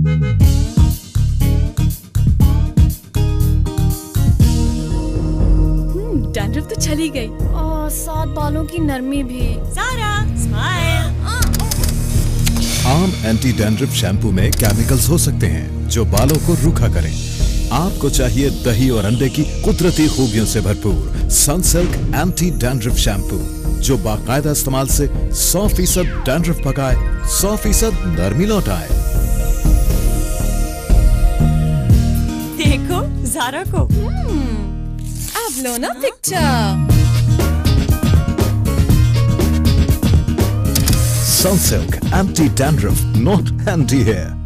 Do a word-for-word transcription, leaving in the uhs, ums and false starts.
Dandruff तो चली गई और साथ बालों की नरमी भी। सारा स्माइल। आम एंटी डैंड्रफ शैम्पू में केमिकल्स हो सकते हैं जो बालों को रूखा करें। आपको चाहिए दही और अंडे की कुदरती खूबियों से भरपूर सनसिल्क एंटी डैंड्रफ शैम्पू जो बाकायदा इस्तेमाल से सौ फीसद डैंड्रफ पकाए, सौ फीसद नरमी लौटाए। देखो ज़ारा को। अब लो ना picture. Sunsilk Anti-Dandruff, not anti-hair.